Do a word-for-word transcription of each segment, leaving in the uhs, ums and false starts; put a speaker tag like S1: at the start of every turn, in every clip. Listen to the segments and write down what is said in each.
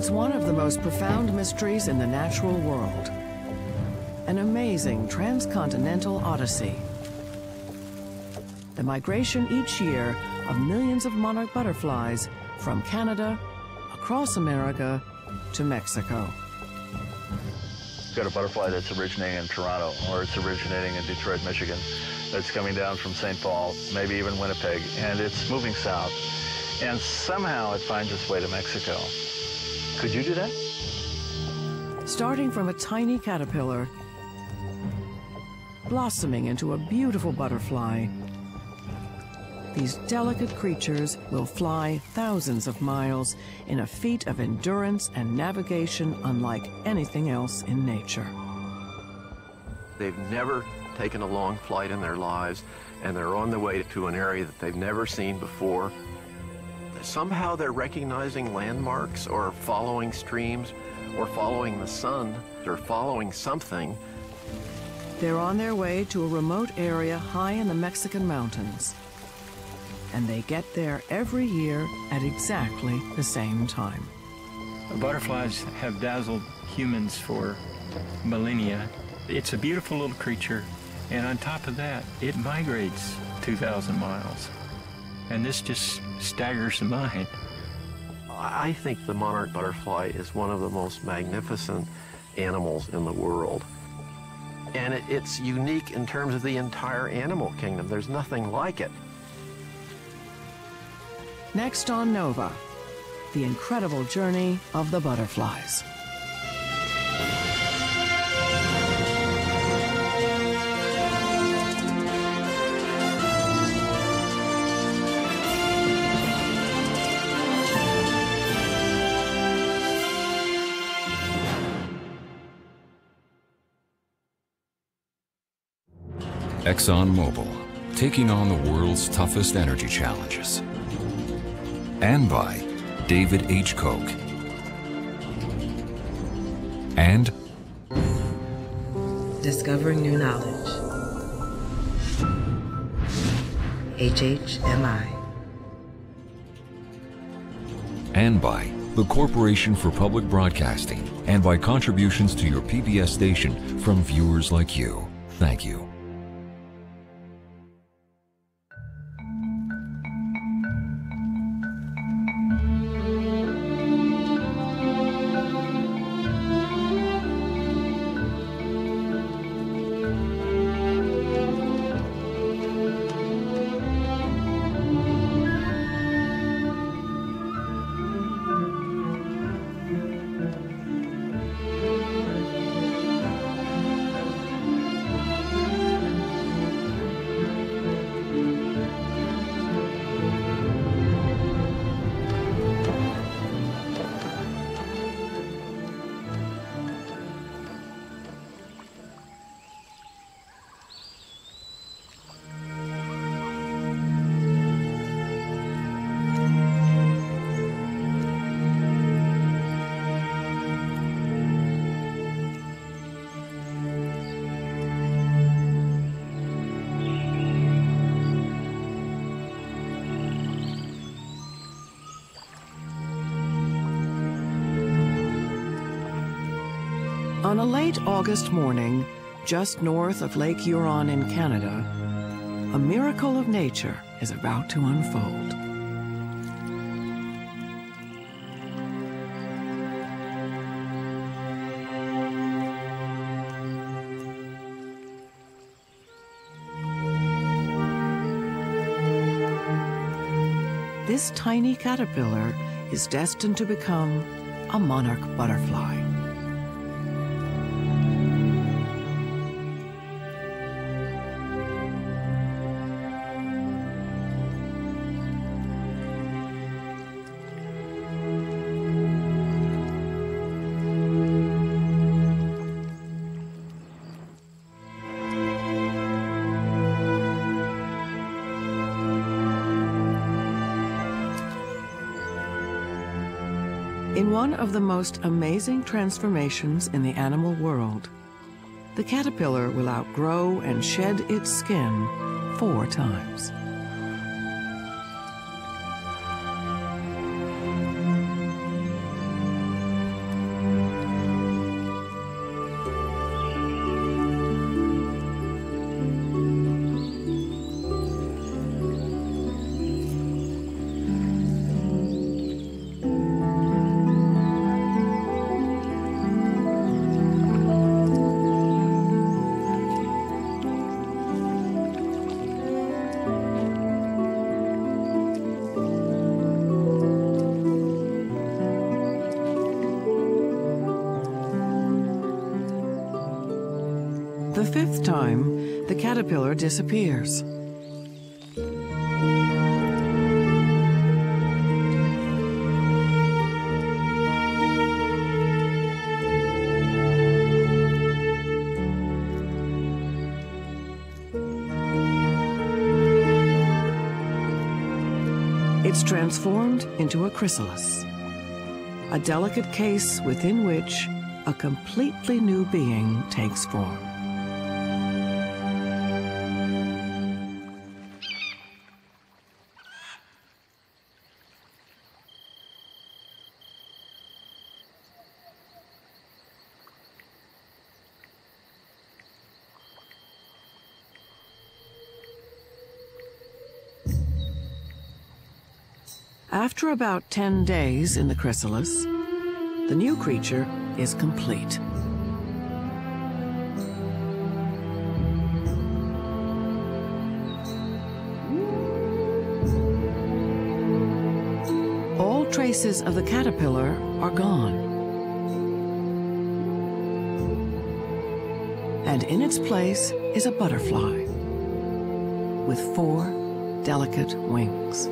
S1: It's one of the most profound mysteries in the natural world. An amazing transcontinental odyssey. The migration each year of millions of monarch butterflies from Canada, across America, to Mexico.
S2: You've got a butterfly that's originating in Toronto, or it's originating in Detroit, Michigan, that's coming down from Saint Paul, maybe even Winnipeg, and it's moving south. And somehow it finds its way to Mexico. Could you do that?
S1: Starting from a tiny caterpillar, blossoming into a beautiful butterfly, these delicate creatures will fly thousands of miles in a feat of endurance and navigation unlike anything else in nature.
S3: They've never taken a long flight in their lives, and they're on the way to an area that they've never seen before. Somehow they're recognizing landmarks or following streams or following the sun or following something.
S1: They're on their way to a remote area high in the Mexican mountains. And they get there every year at exactly the same time.
S4: Butterflies have dazzled humans for millennia. It's a beautiful little creature, and on top of that, it migrates two thousand miles. And this just staggers the mind.
S3: I think the monarch butterfly is one of the most magnificent animals in the world. And it, it's unique in terms of the entire animal kingdom. There's nothing like it.
S1: Next on Nova, the incredible journey of the butterflies.
S5: ExxonMobil, taking on the world's toughest energy challenges. And by David H. Koch. And
S6: discovering new knowledge. H H M I.
S5: And by the Corporation for Public Broadcasting, and by contributions to your P B S station from viewers like you. Thank you.
S1: On a late August morning, just north of Lake Huron in Canada, a miracle of nature is about to unfold. This tiny caterpillar is destined to become a monarch butterfly. In one of the most amazing transformations in the animal world, the caterpillar will outgrow and shed its skin four times. time, the caterpillar disappears. It's transformed into a chrysalis, a delicate case within which a completely new being takes form. After about ten days in the chrysalis, the new creature is complete. All traces of the caterpillar are gone. And in its place is a butterfly with four delicate wings.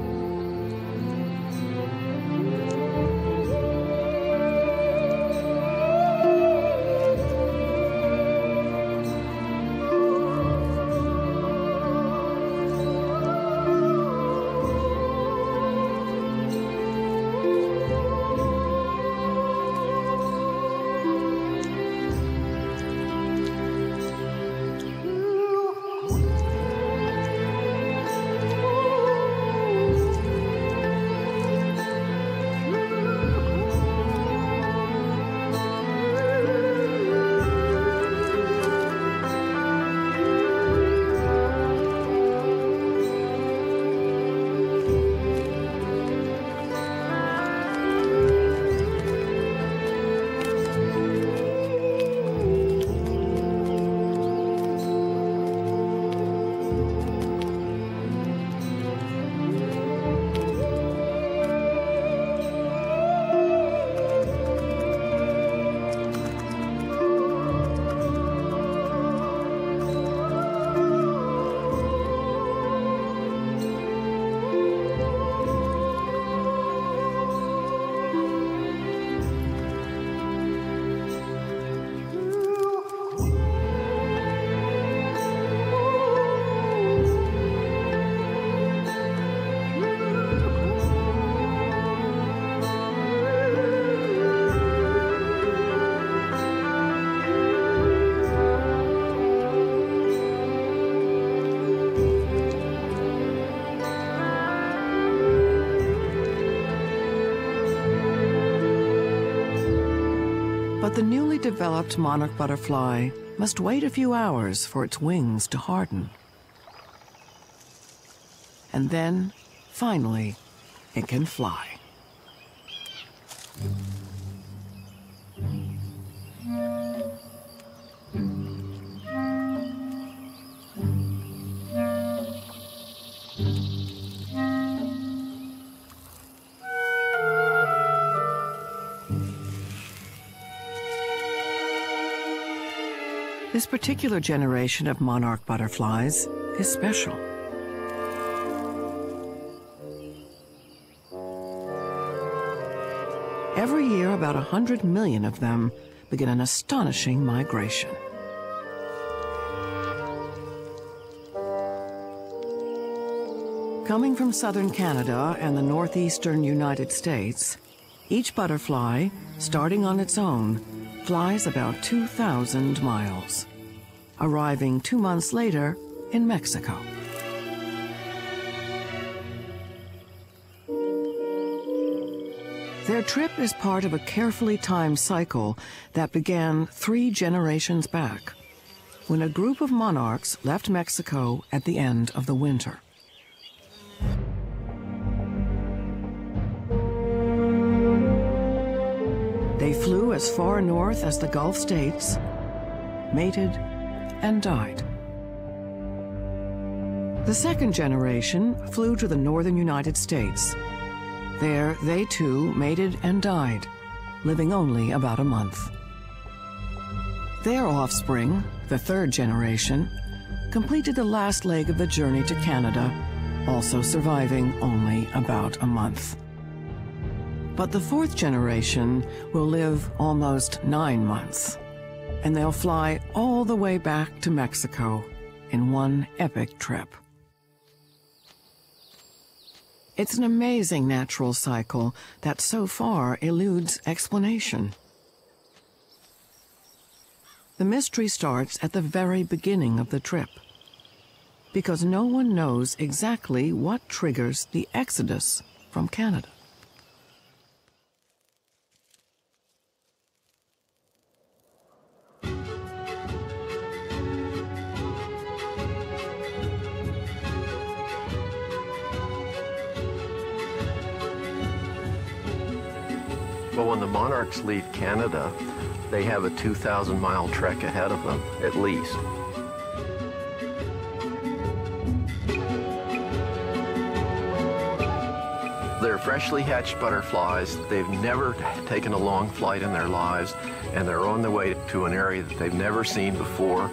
S1: But the newly developed monarch butterfly must wait a few hours for its wings to harden. And then, finally, it can fly. This particular generation of monarch butterflies is special. Every year, about a hundred million of them begin an astonishing migration. Coming from southern Canada and the northeastern United States, each butterfly, starting on its own, flies about two thousand miles, arriving two months later in Mexico. Their trip is part of a carefully timed cycle that began three generations back, when a group of monarchs left Mexico at the end of the winter. They flew as far north as the Gulf states, mated, and died. The second generation flew to the northern United States. There, they too mated and died, living only about a month. Their offspring, The third generation completed the last leg of the journey to Canada, also surviving only about a month. But the fourth generation will live almost nine months, and they'll fly all the way back to Mexico in one epic trip. It's an amazing natural cycle that so far eludes explanation. The mystery starts at the very beginning of the trip, because no one knows exactly what triggers the exodus from Canada.
S3: Well, when the Monarchs leave Canada, they have a two thousand mile trek ahead of them, at least. They're freshly hatched butterflies. They've never taken a long flight in their lives, and they're on their way to an area that they've never seen before.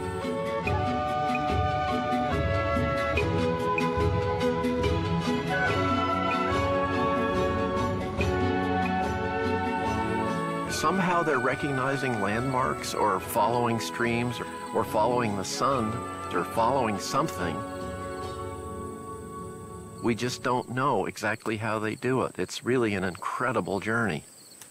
S3: Somehow they're recognizing landmarks or following streams or, or following the sun or following something. We just don't know exactly how they do it. It's really an incredible journey.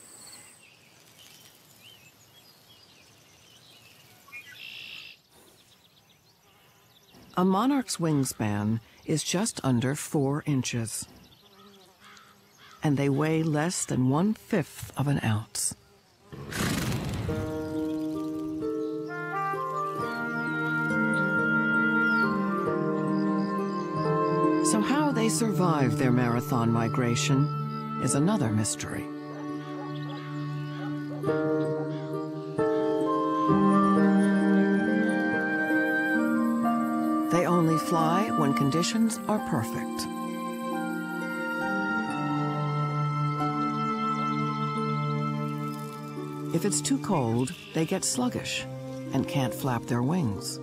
S1: A monarch's wingspan is just under four inches, and they weigh less than one-fifth of an ounce. So how they survive their marathon migration is another mystery. They only fly when conditions are perfect. If it's too cold, they get sluggish and can't flap their wings.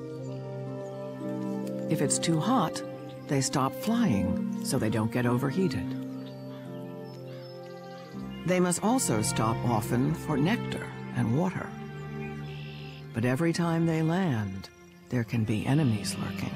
S1: If it's too hot, they stop flying so they don't get overheated. They must also stop often for nectar and water. But every time they land, there can be enemies lurking.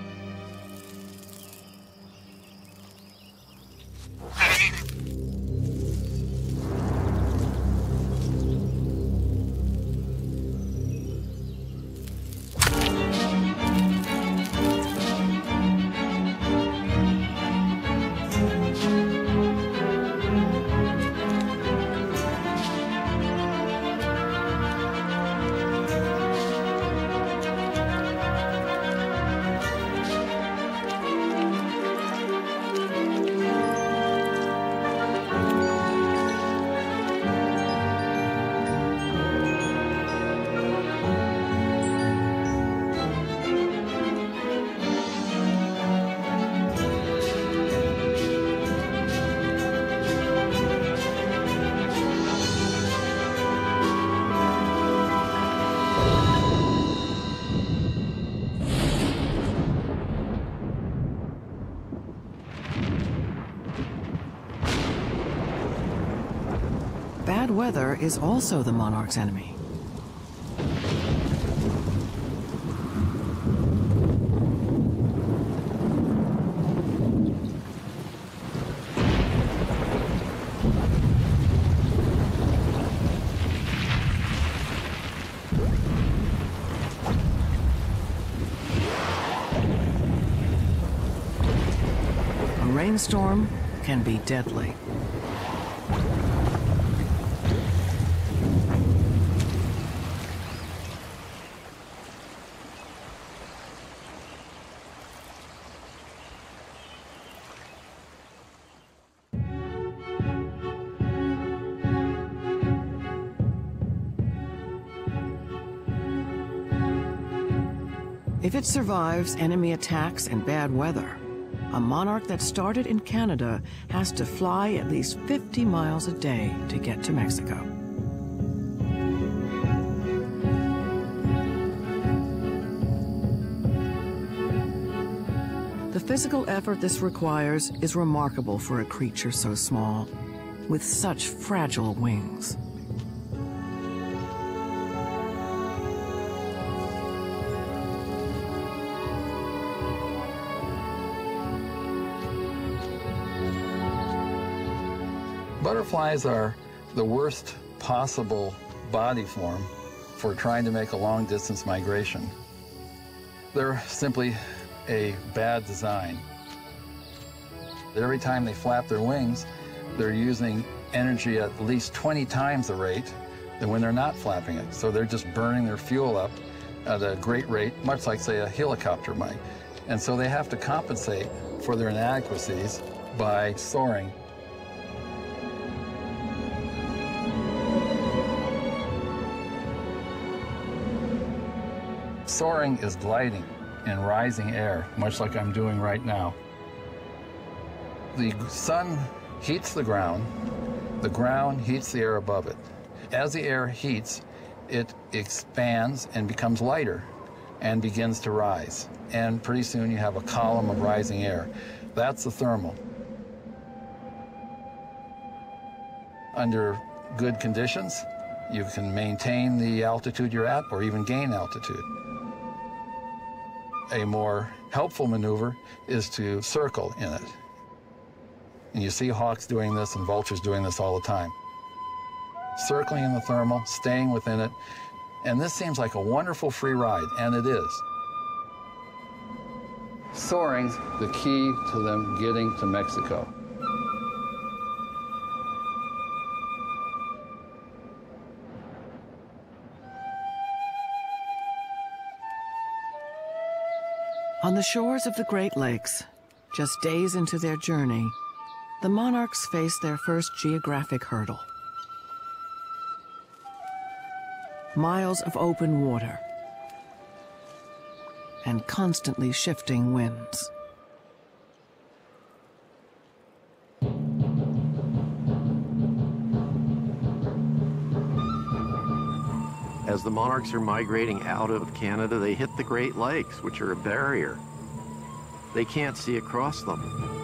S1: Bad weather is also the monarch's enemy. A rainstorm can be deadly. If it survives enemy attacks and bad weather, a monarch that started in Canada has to fly at least fifty miles a day to get to Mexico. The physical effort this requires is remarkable for a creature so small, with such fragile wings.
S7: Butterflies are the worst possible body form for trying to make a long-distance migration. They're simply a bad design. Every time they flap their wings, they're using energy at least twenty times the rate than when they're not flapping it. So they're just burning their fuel up at a great rate, much like, say, a helicopter might. And so they have to compensate for their inadequacies by soaring. Soaring is gliding in rising air, much like I'm doing right now. The sun heats the ground, the ground heats the air above it. As the air heats, it expands and becomes lighter and begins to rise. And pretty soon you have a column of rising air. That's the thermal. Under good conditions, you can maintain the altitude you're at or even gain altitude. A more helpful maneuver is to circle in it. And you see hawks doing this and vultures doing this all the time. Circling in the thermal, staying within it, and this seems like a wonderful free ride, and it is. Soaring's the key to them getting to Mexico.
S1: On the shores of the Great Lakes, just days into their journey, the monarchs face their first geographic hurdle. Miles of open water and constantly shifting winds.
S3: As the monarchs are migrating out of Canada, they hit the Great Lakes, which are a barrier. They can't see across them.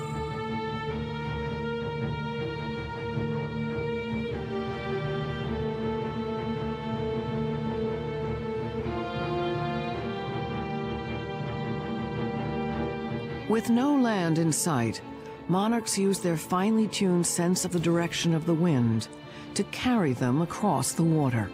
S1: With no land in sight, monarchs use their finely tuned sense of the direction of the wind to carry them across the water.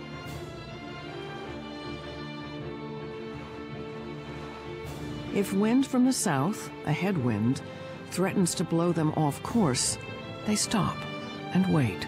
S1: If wind from the south, a headwind, threatens to blow them off course, they stop and wait.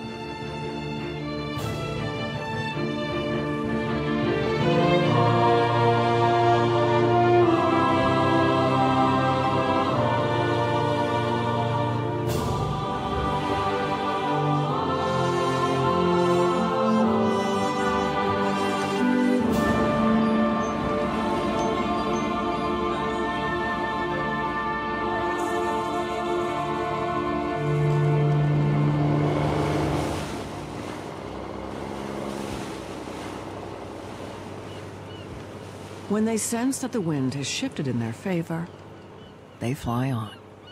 S1: When they sense that the wind has shifted in their favor, they fly on.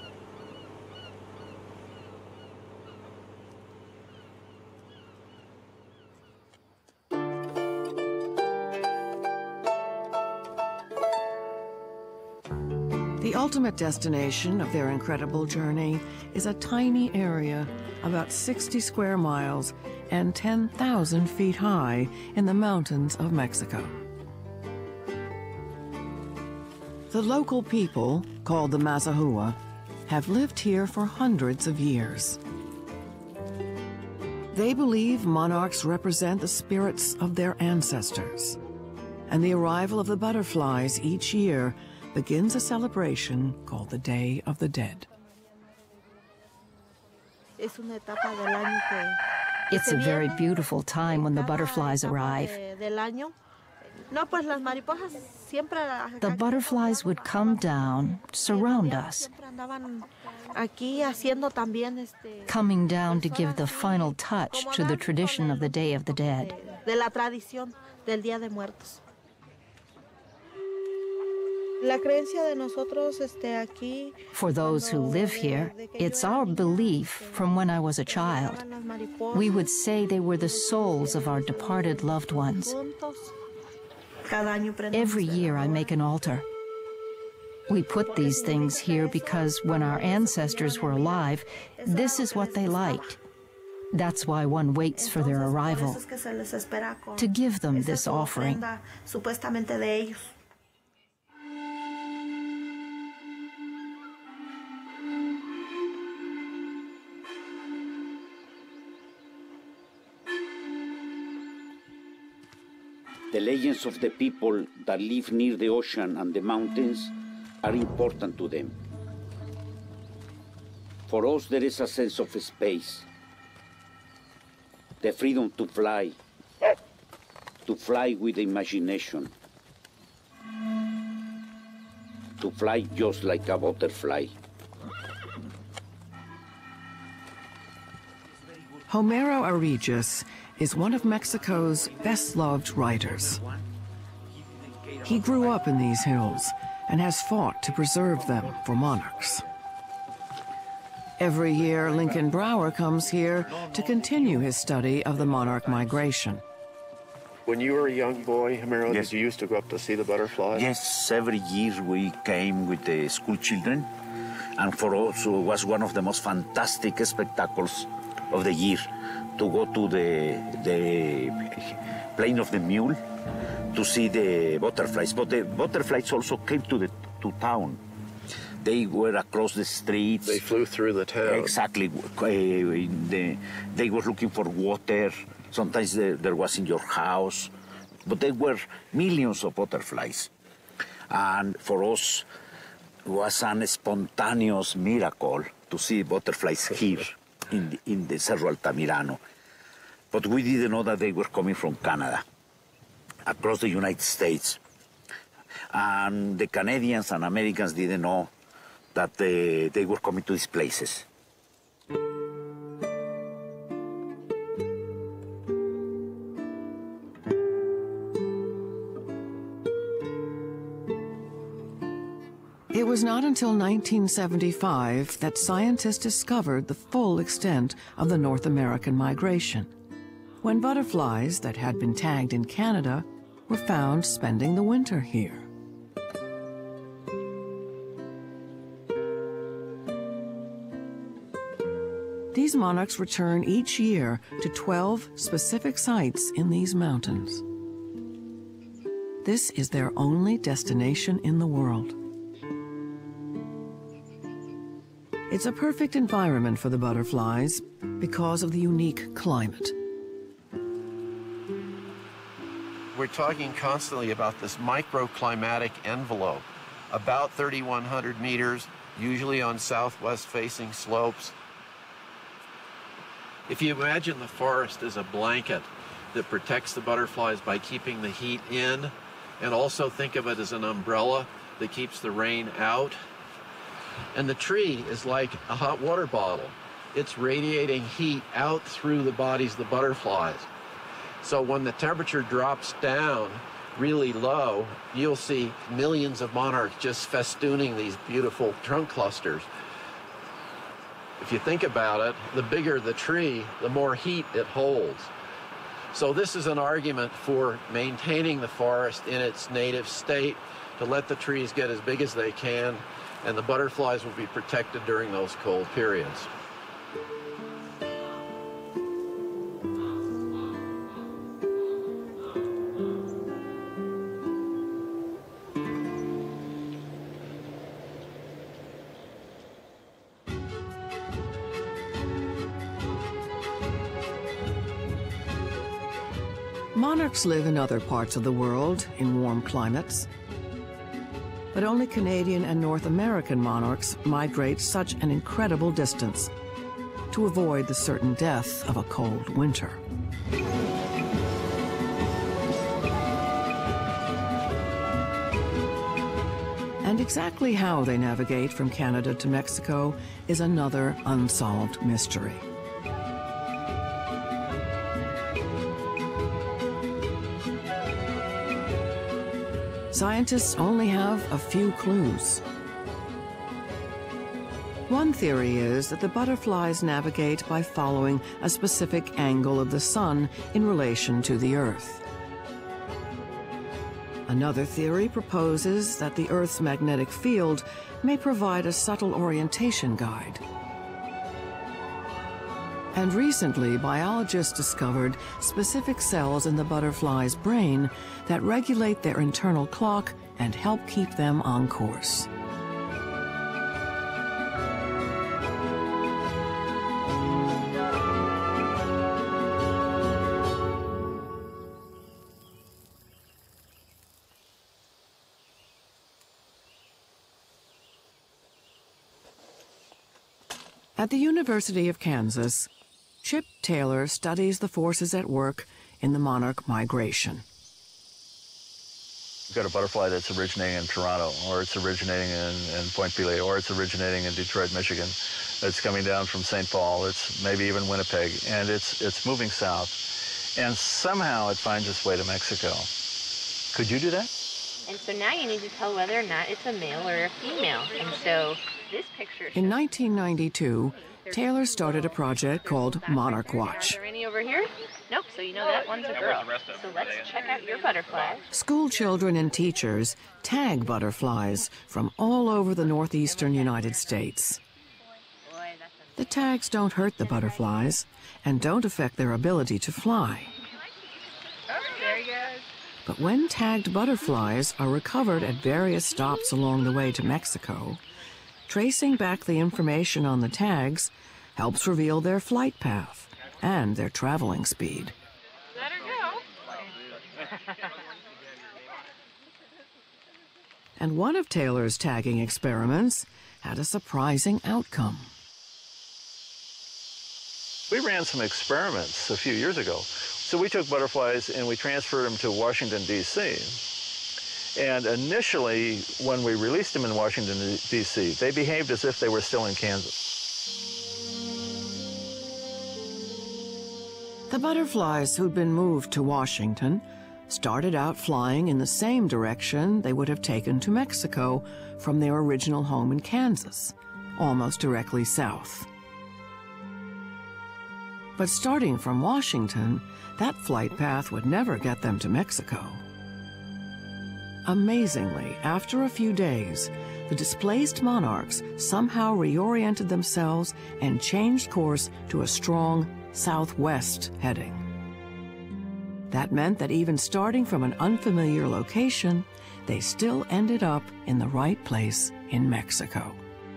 S1: The ultimate destination of their incredible journey is a tiny area about sixty square miles and ten thousand feet high in the mountains of Mexico. The local people, called the Mazahua, have lived here for hundreds of years. They believe monarchs represent the spirits of their ancestors, and the arrival of the butterflies each year begins a celebration called the Day of the Dead.
S8: It's
S9: a very beautiful time when the butterflies arrive. The butterflies would come down, surround us, coming down to give the final touch to the tradition of the Day of the Dead. For those who live here, it's our belief from when I was a child. We would say they were the souls of our departed loved ones. Every year I make an altar. We put these things here because when our ancestors were alive, this is what they liked. That's why one waits for their arrival, to give them this offering.
S8: The legends of the people that live near the ocean and the mountains are important to them. For us, there is a sense of space, the freedom to fly, to fly with imagination, to fly just like a butterfly.
S1: Homero Aregis is one of Mexico's best-loved writers. He grew up in these hills and has fought to preserve them for monarchs. Every year, Lincoln Brower comes here to continue his study of the monarch migration.
S3: When you were a young boy, Homero,
S8: yes.
S3: did you used to go up to see the butterflies?
S8: Yes, every year we came with the school children, and for us it was one of the most fantastic spectacles of the year to go to the, the Plain of the Mule to see the butterflies. But the butterflies also came to the to town. They were across the streets.
S3: They flew through the town.
S8: Exactly. Uh, the, they were looking for water. Sometimes there, there was in your house. But there were millions of butterflies. And for us, it was an spontaneous miracle to see butterflies here in the, in the Cerro Altamirano. But we didn't know that they were coming from Canada, across the United States. And the Canadians and Americans didn't know that they, they were coming to these places.
S1: It was not until nineteen seventy-five that scientists discovered the full extent of the North American migration, when butterflies that had been tagged in Canada were found spending the winter here. These monarchs return each year to twelve specific sites in these mountains. This is their only destination in the world. It's a perfect environment for the butterflies because of the unique climate.
S3: We're talking constantly about this microclimatic envelope, about thirty-one hundred meters, usually on southwest-facing slopes. If you imagine the forest as a blanket that protects the butterflies by keeping the heat in, and also think of it as an umbrella that keeps the rain out, and the tree is like a hot water bottle. It's radiating heat out through the bodies of the butterflies. So when the temperature drops down really low, you'll see millions of monarchs just festooning these beautiful trunk clusters. If you think about it, the bigger the tree, the more heat it holds. So this is an argument for maintaining the forest in its native state, to let the trees get as big as they can, and the butterflies will be protected during those cold periods.
S1: Monarchs live in other parts of the world in warm climates, but only Canadian and North American monarchs migrate such an incredible distance to avoid the certain death of a cold winter. And exactly how they navigate from Canada to Mexico is another unsolved mystery. scientists only have a few clues. One theory is that the butterflies navigate by following a specific angle of the sun in relation to the Earth. Another theory proposes that the Earth's magnetic field may provide a subtle orientation guide. And recently, biologists discovered specific cells in the butterfly's brain that regulate their internal clock and help keep them on course. At the University of Kansas, Chip Taylor studies the forces at work in the monarch migration.
S2: You've got a butterfly that's originating in Toronto, or it's originating in, in Point Pelee, or it's originating in Detroit, Michigan. It's coming down from Saint Paul, it's maybe even Winnipeg, and it's, it's moving south. And somehow it finds its way to Mexico. Could you do that?
S10: And so now you need to tell whether or not it's a male or a female. And so this picture...
S1: In nineteen ninety-two, Taylor started a project called Monarch Watch.
S10: Are there any over here? Nope, so you know that one's a girl. So let's check out your butterfly.
S1: School children and teachers tag butterflies from all over the northeastern United States. The tags don't hurt the butterflies and don't affect their ability to fly.
S10: There he goes.
S1: But when tagged butterflies are recovered at various stops along the way to Mexico, tracing back the information on the tags helps reveal their flight path and their traveling speed.
S10: Let her go.
S1: And one of Taylor's tagging experiments had a surprising outcome.
S2: We ran some experiments a few years ago. So we took butterflies and we transferred them to Washington, D C And initially, when we released them in Washington, D C, they behaved as if they were still in Kansas.
S1: The butterflies who'd been moved to Washington started out flying in the same direction they would have taken to Mexico from their original home in Kansas, almost directly south. But starting from Washington, that flight path would never get them to Mexico. Amazingly, after a few days, the displaced monarchs somehow reoriented themselves and changed course to a strong southwest heading. That meant that even starting from an unfamiliar location, they still ended up in the right place in Mexico.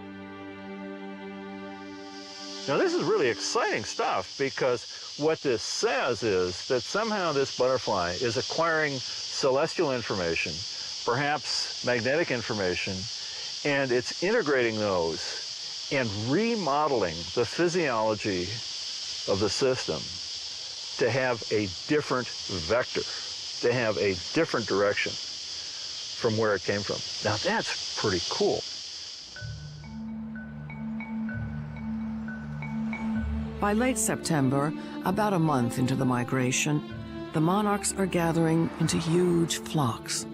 S2: Now, this is really exciting stuff, because what this says is that somehow this butterfly is acquiring celestial information, perhaps magnetic information, and it's integrating those and remodeling the physiology of the system to have a different vector, to have a different direction from where it came from. Now, that's pretty cool.
S1: By late September, about a month into the migration, the monarchs are gathering into huge flocks.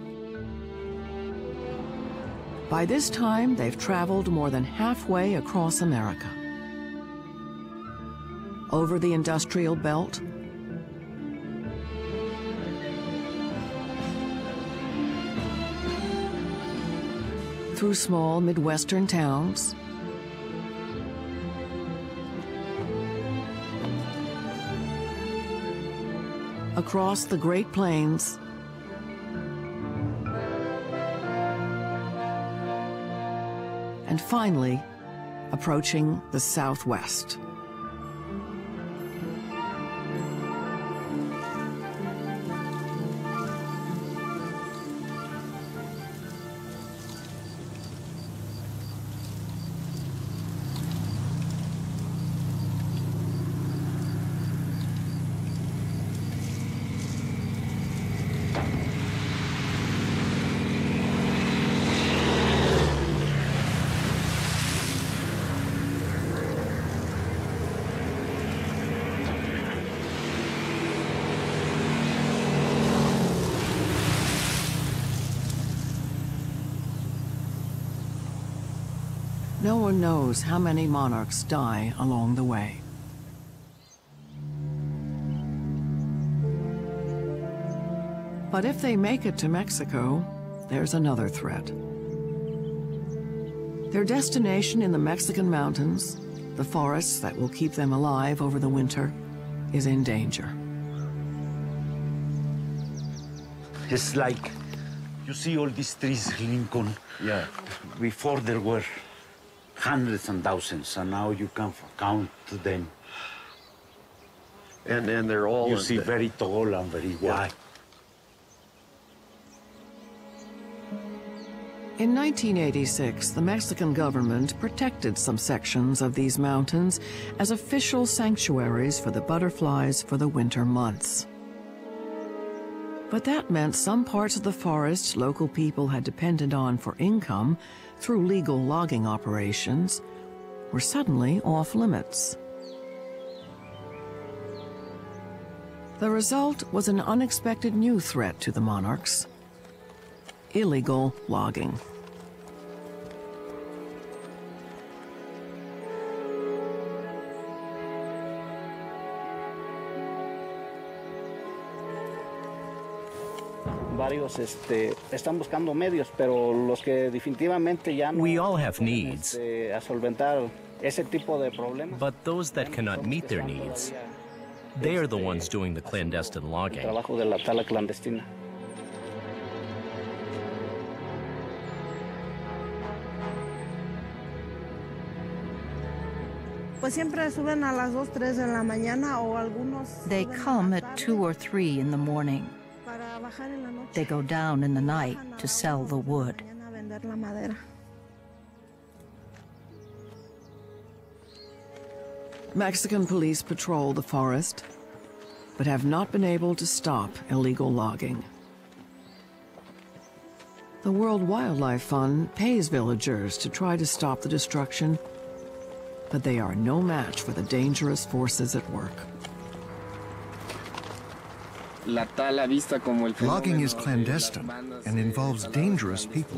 S1: By this time, they've traveled more than halfway across America. Over the industrial belt, through small Midwestern towns, across the Great Plains, and finally, approaching the Southwest. No one knows how many monarchs die along the way. But if they make it to Mexico, there's another threat. Their destination in the Mexican mountains, the forests that will keep them alive over the winter, is in danger.
S8: It's like, you see all these trees, Lincoln? Yeah. Before there were hundreds and thousands, and now you can count them.
S3: And and they're all...
S8: You see very tall and very wide.
S1: In nineteen eighty-six, the Mexican government protected some sections of these mountains as official sanctuaries for the butterflies for the winter months. But that meant some parts of the forest local people had depended on for income through legal logging operations were suddenly off limits. The result was an unexpected new threat to the monarchs: illegal logging.
S11: Varios este, están buscando medios, pero los que definitivamente ya no
S12: We all have needs,
S11: este, a solventar ese tipo de problemas.
S12: but those that cannot meet their needs, they are the ones doing the clandestine logging.
S11: Trabajo de la tala clandestina.
S13: Pues siempre suben a las dos, tres de la mañana o algunos.
S9: They come at two or three in the morning. They go down in the night to sell the wood.
S1: Mexican police patrol the forest, but have not been able to stop illegal logging. The World Wildlife Fund pays villagers to try to stop the destruction, but they are no match for the dangerous forces at work.
S14: Logging is clandestine and involves dangerous people.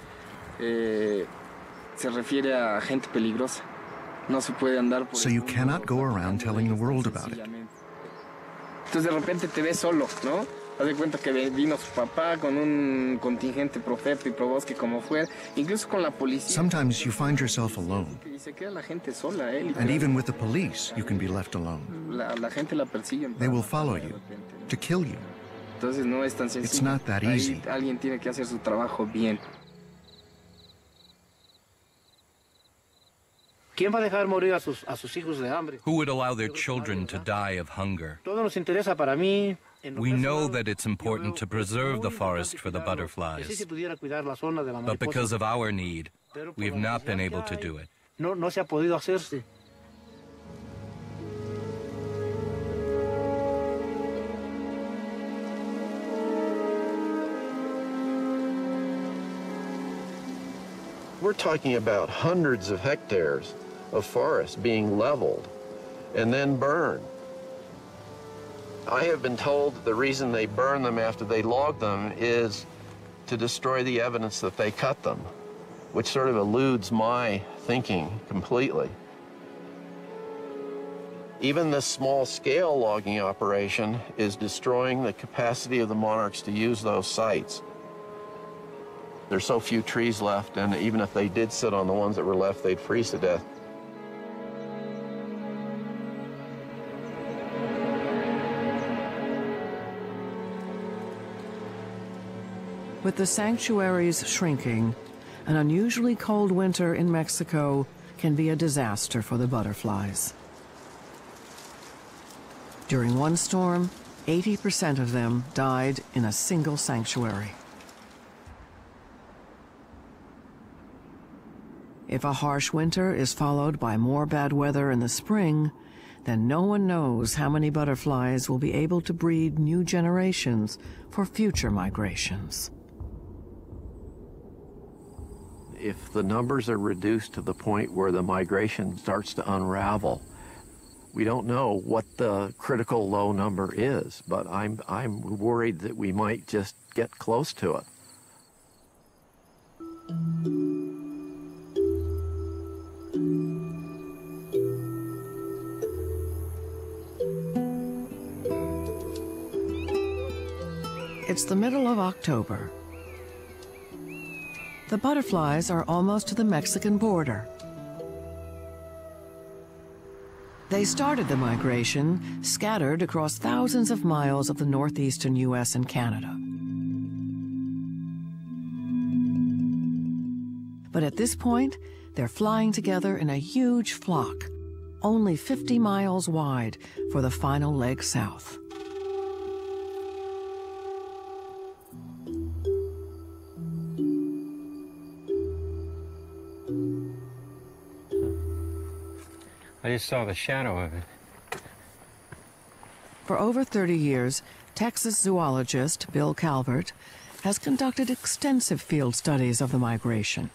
S14: So you cannot go around telling the world about it.
S15: Entonces de repente te ves solo, ¿no? Haz de cuenta que vino su papá con un contingente Profepa y Probosque como fuera, incluso con la policía.
S14: Sometimes you find yourself alone.
S15: Y se queda la gente sola, ¿eh?
S14: And even with the police, you can be left alone.
S15: La, la gente la persigue.
S14: They will follow you to kill you.
S15: Entonces no es tan sencillo.
S14: It's not that easy.
S15: Ahí alguien tiene que hacer su trabajo bien.
S11: ¿Quién va a dejar morir a sus, a sus hijos de hambre?
S16: Who would allow their children to die of hunger?
S11: Todo nos interesa para mí.
S16: We know that it's important to preserve the forest for the butterflies, but because of our need, we have not been able to do it.
S11: No, no se ha podido hacerse.
S3: We're talking about hundreds of hectares of forest being leveled and then burned. I have been told that the reason they burn them after they log them is to destroy the evidence that they cut them, which sort of eludes my thinking completely. Even this small-scale logging operation is destroying the capacity of the monarchs to use those sites. There's so few trees left, and even if they did sit on the ones that were left, they'd freeze to death.
S1: With the sanctuaries shrinking, an unusually cold winter in Mexico can be a disaster for the butterflies. During one storm, eighty percent of them died in a single sanctuary. If a harsh winter is followed by more bad weather in the spring, then no one knows how many butterflies will be able to breed new generations for future migrations.
S3: If the numbers are reduced to the point where the migration starts to unravel, we don't know what the critical low number is, but I'm, I'm worried that we might just get close to it.
S1: It's the middle of October. The butterflies are almost to the Mexican border. They started the migration scattered across thousands of miles of the northeastern U S and Canada. But at this point, they're flying together in a huge flock, only fifty miles wide for the final leg south.
S4: I just saw the shadow of it.
S1: For over thirty years, Texas zoologist Bill Calvert has conducted extensive field studies of the migration.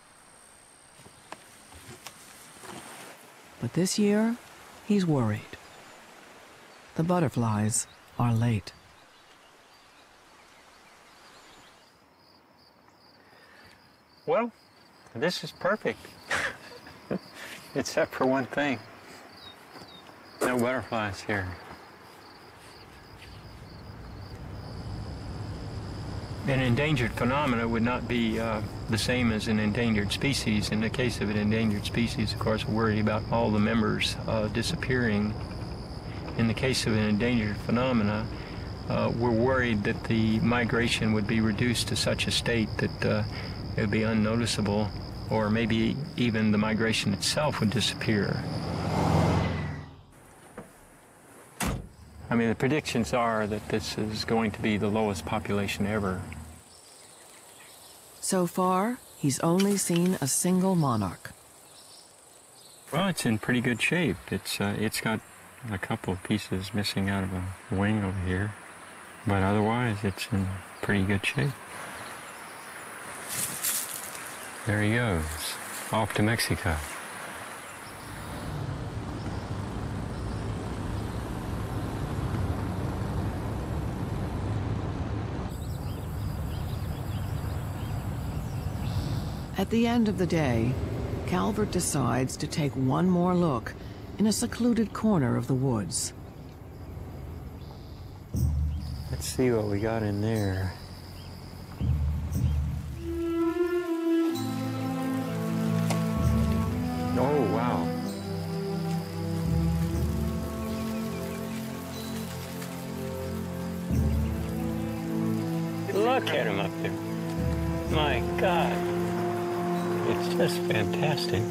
S1: But this year, he's worried. The butterflies are late.
S4: Well, this is perfect. Except for one thing. No butterflies here. An endangered phenomena would not be uh, the same as an endangered species. In the case of an endangered species, of course, we're worried about all the members uh, disappearing. In the case of an endangered phenomena, uh, we're worried that the migration would be reduced to such a state that uh, it would be unnoticeable, or maybe even the migration itself would disappear. I mean, the predictions are that this is going to be the lowest population ever.
S1: So far, he's only seen a single monarch.
S4: Well, it's in pretty good shape. It's, uh, it's got a couple of pieces missing out of a wing over here, but otherwise it's in pretty good shape. There he goes, off to Mexico.
S1: At the end of the day, Calvert decides to take one more look in a secluded corner of the woods.
S4: Let's see what we got in there. Oh, wow. Look at him up there. My God. It's just fantastic.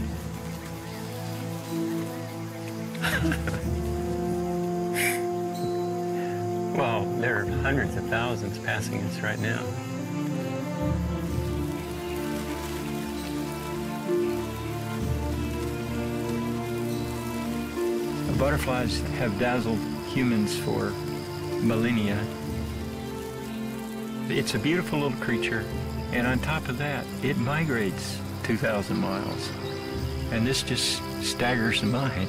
S4: Well, there are hundreds of thousands passing us right now. The butterflies have dazzled humans for millennia. It's a beautiful little creature. And on top of that, it migrates two thousand miles. And this just staggers the mind.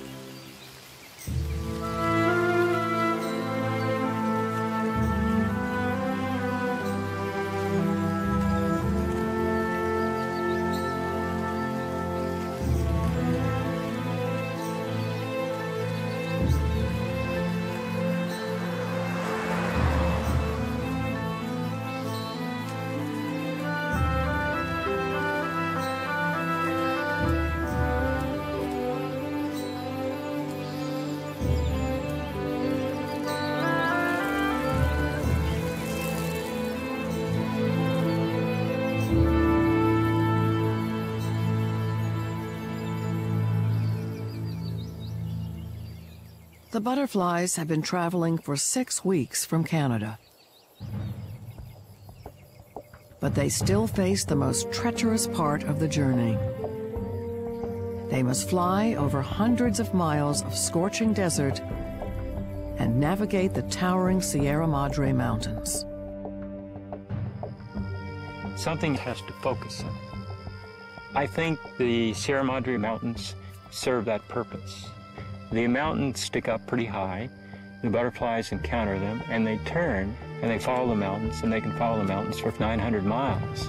S1: The butterflies have been traveling for six weeks from Canada. But they still face the most treacherous part of the journey. They must fly over hundreds of miles of scorching desert and navigate the towering Sierra Madre Mountains.
S4: Something has to focus on. I think the Sierra Madre Mountains serve that purpose. The mountains stick up pretty high, the butterflies encounter them, and they turn, and they follow the mountains, and they can follow the mountains for nine hundred miles.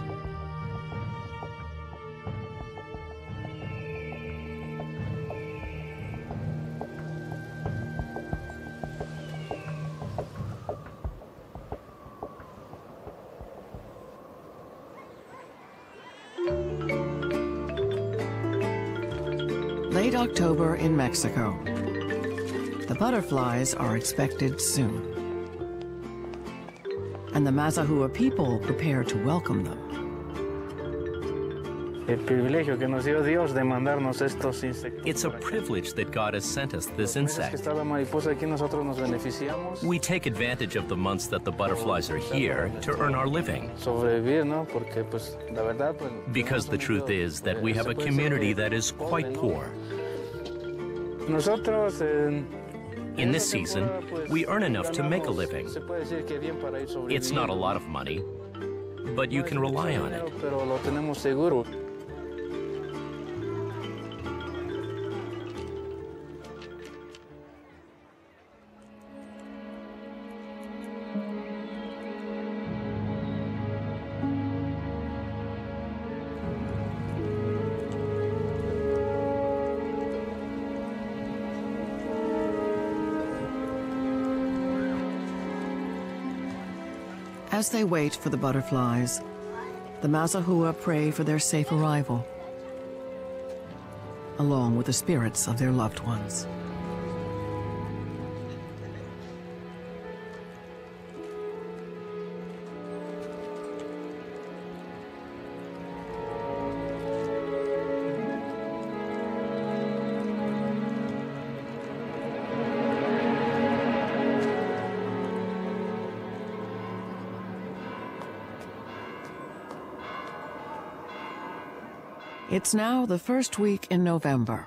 S1: Late October in Mexico. The butterflies are expected soon. And the Mazahua people prepare to welcome them.
S12: It's a privilege that God has sent us this insect. We take advantage of the months that the butterflies are here to earn our living. Because the truth is that we have a community that is quite poor. In this season, we earn enough to make a living. It's not a lot of money, but you can rely on it.
S1: As they wait for the butterflies, the Mazahua pray for their safe arrival, along with the spirits of their loved ones. It's now the first week in November.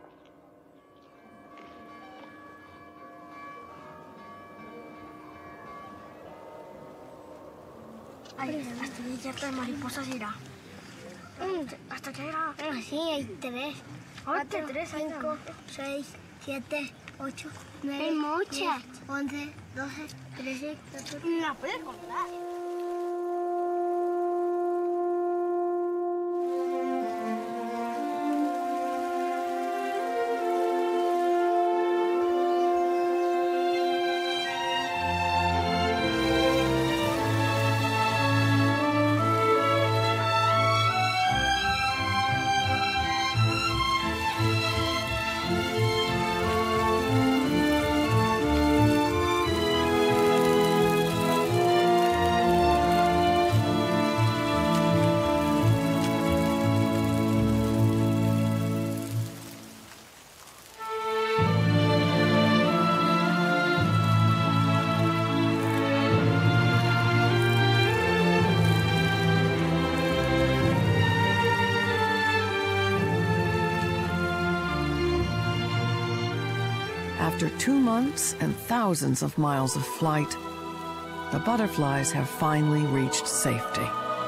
S17: Ay, hasta el desierto de mariposas irá. ¿Hasta qué irá? Sí, hay tres. Cuatro, cinco, seis, siete, ocho, nueve, diez, once, doce, trece, catorce. No puedes contar. After two months and thousands of miles of flight, the butterflies have finally reached safety.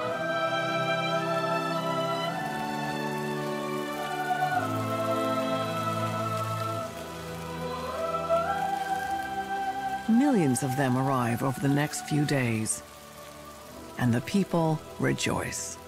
S17: Millions of them arrive over the next few days, and the people rejoice.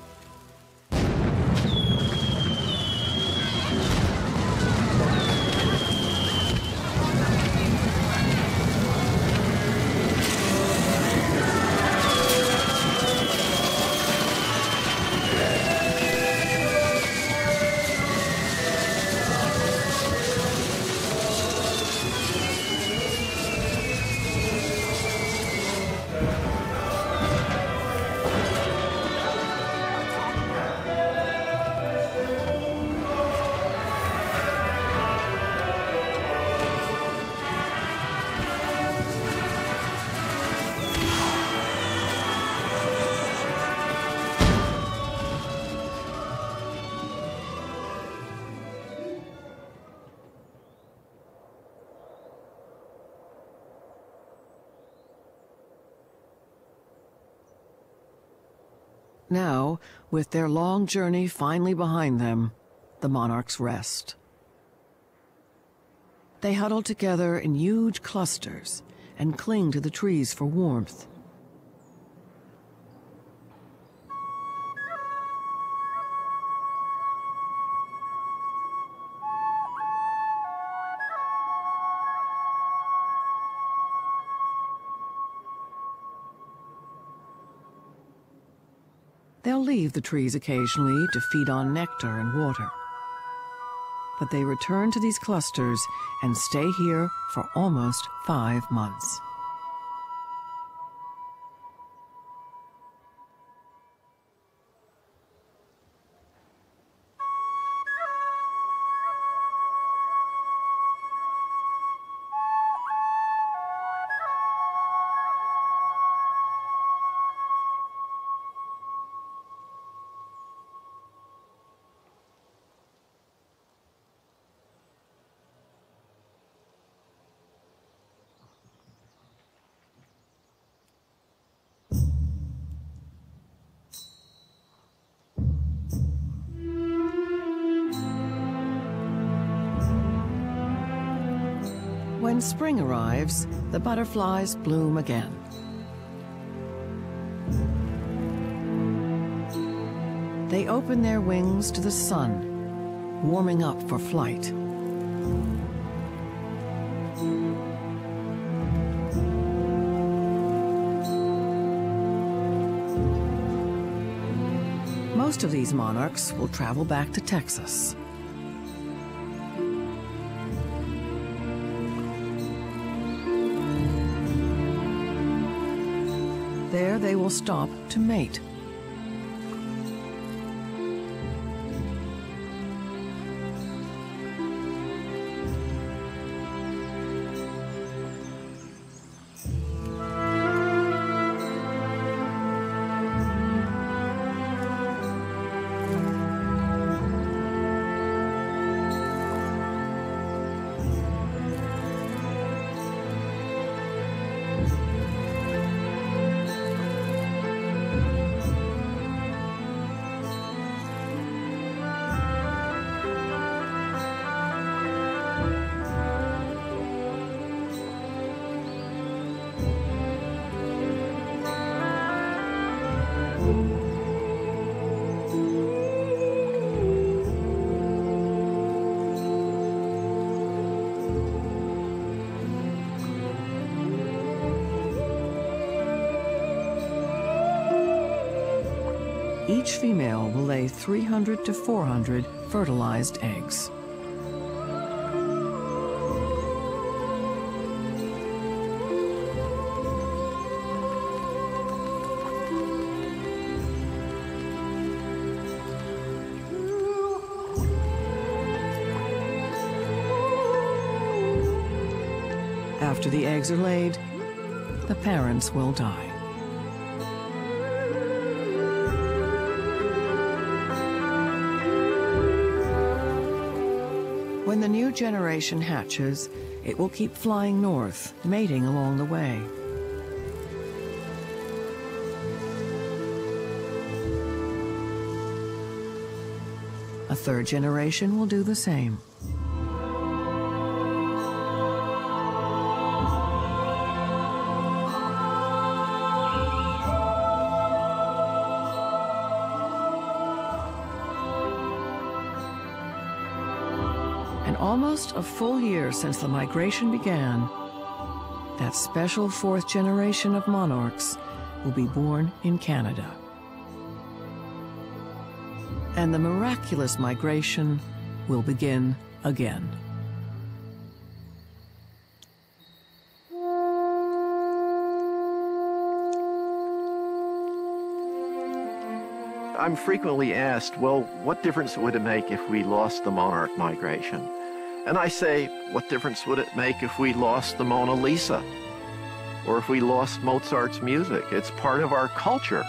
S17: Now, with their long journey finally behind them, the monarchs rest. They huddle together in huge clusters and cling to the trees for warmth. They'll leave the trees occasionally to feed on nectar and water.
S1: but they return to these clusters and stay here for almost five months. When spring arrives, the butterflies bloom again. They open their wings to the sun, warming up for flight. Most of these monarchs will travel back to Texas. There they will stop to mate. Each female will lay three hundred to four hundred fertilized eggs. After the eggs are laid, the parents will die. When the new generation hatches, it will keep flying north, mating along the way. A third generation will do the same. Almost a full year since the migration began, that special fourth generation of monarchs will be born in Canada. And the miraculous migration will begin again.
S3: I'm frequently asked, well, what difference would it make if we lost the monarch migration? And I say, what difference would it make if we lost the Mona Lisa? Or if we lost Mozart's music? It's part of our culture.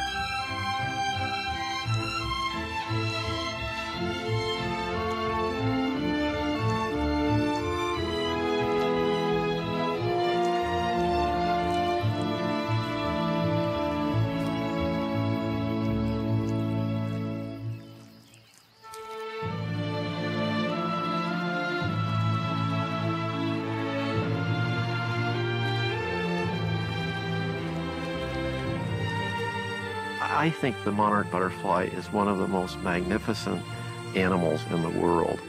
S3: I think the monarch butterfly is one of the most magnificent animals in the world.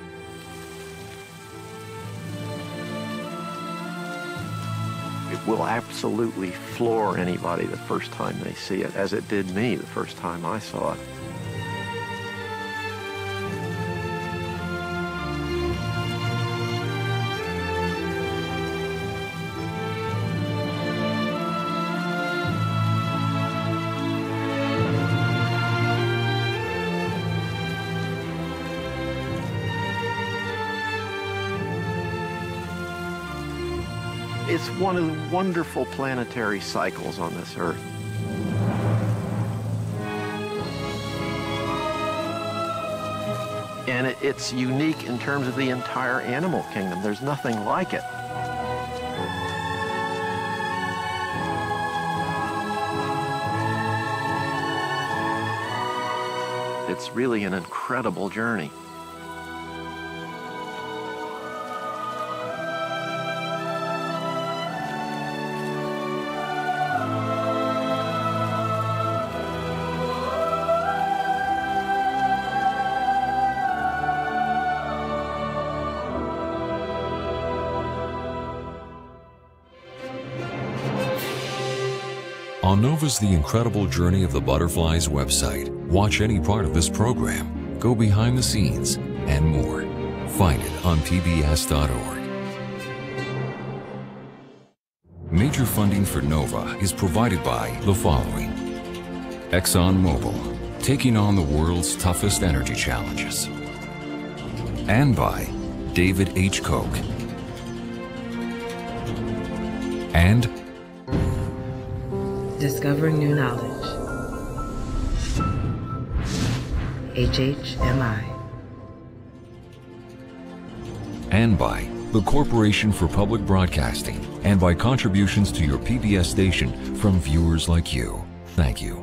S3: It will absolutely floor anybody the first time they see it, as it did me the first time I saw it. It's one of the wonderful planetary cycles on this Earth. And it, it's unique in terms of the entire animal kingdom. There's nothing like it. It's really an incredible journey.
S5: On Nova's The Incredible Journey of the Butterflies website, watch any part of this program, go behind the scenes, and more. Find it on P B S dot org. Major funding for Nova is provided by the following: ExxonMobil, taking on the world's toughest energy challenges. And by David H. Koch. And
S6: Discovering New Knowledge. H H M I.
S5: And by the Corporation for Public Broadcasting, and by contributions to your P B S station from viewers like you. Thank you.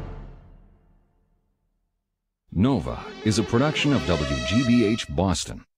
S5: Nova is a production of W G B H Boston.